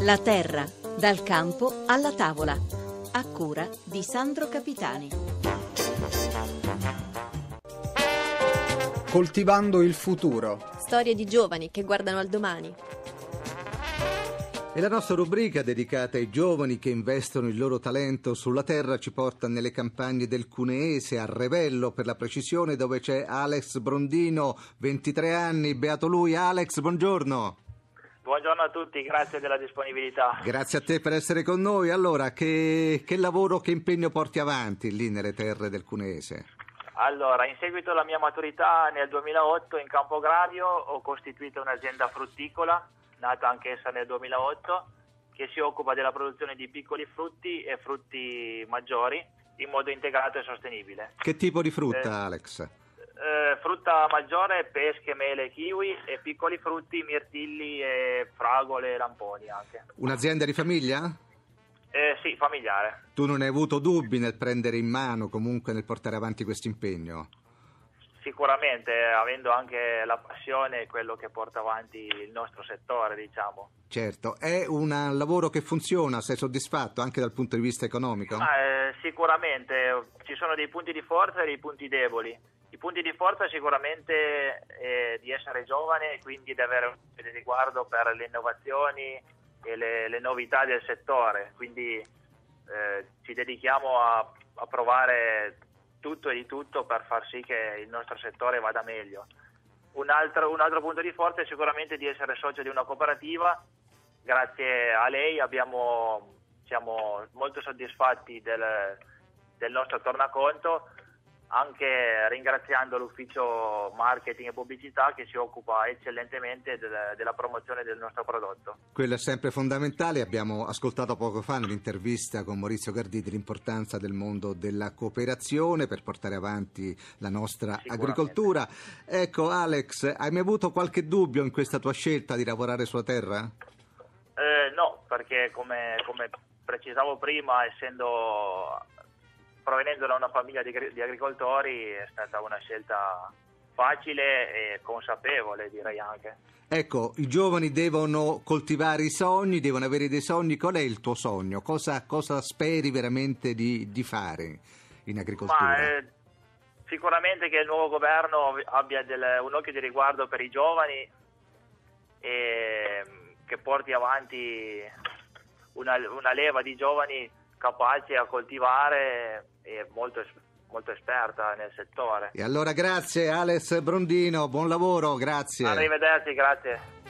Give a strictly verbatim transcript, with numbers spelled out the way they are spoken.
La terra, dal campo alla tavola, a cura di Sandro Capitani. Coltivando il futuro. Storie di giovani che guardano al domani. E la nostra rubrica dedicata ai giovani che investono il loro talento sulla terra ci porta nelle campagne del Cuneese, a Revello per la precisione, dove c'è Alex Brondino, ventitré anni, beato lui. Alex, buongiorno. Buongiorno a tutti, grazie della disponibilità. Grazie a te per essere con noi. Allora, che, che lavoro, che impegno porti avanti lì nelle terre del Cuneese? Allora, in seguito alla mia maturità nel duemilaotto in campo agrario ho costituito un'azienda frutticola, nata anch'essa nel duemilaotto, che si occupa della produzione di piccoli frutti e frutti maggiori in modo integrato e sostenibile. Che tipo di frutta, eh, Alex? Eh, frutta maggiore, pesche, mele, kiwi, e piccoli frutti, mirtilli e fragole e lamponi anche. Un'azienda di famiglia? Eh, sì, familiare. Tu non hai avuto dubbi nel prendere in mano, comunque nel portare avanti questo impegno? Sicuramente, avendo anche la passione e quello che porta avanti il nostro settore, diciamo. Certo, è un lavoro che funziona, sei soddisfatto anche dal punto di vista economico? Ah, eh, sicuramente, ci sono dei punti di forza e dei punti deboli. I punti di forza sicuramente è di essere giovane e quindi di avere un riguardo per le innovazioni e le, le novità del settore, quindi eh, ci dedichiamo a, a provare tutto e di tutto per far sì che il nostro settore vada meglio. Un altro, un altro punto di forza è sicuramente di essere socio di una cooperativa. Grazie a lei abbiamo, siamo molto soddisfatti del, del nostro tornaconto, anche ringraziando l'ufficio marketing e pubblicità che si occupa eccellentemente del, della promozione del nostro prodotto. Quello è sempre fondamentale. Abbiamo ascoltato poco fa nell'intervista con Maurizio Garditi l'importanza del mondo della cooperazione per portare avanti la nostra agricoltura. Ecco, Alex, hai mai avuto qualche dubbio in questa tua scelta di lavorare sulla terra? Eh, no, perché come, come precisavo prima, essendo provenendo da una famiglia di, di agricoltori, è stata una scelta facile e consapevole, direi anche. Ecco, i giovani devono coltivare i sogni, devono avere dei sogni. Qual è il tuo sogno? Cosa, cosa speri veramente di, di fare in agricoltura? Ma, eh, sicuramente che il nuovo governo abbia del, un occhio di riguardo per i giovani e che porti avanti una, una leva di giovani capaci a coltivare e molto, molto esperta nel settore. E allora grazie Alex Brondino, buon lavoro, grazie. Arrivederci, grazie.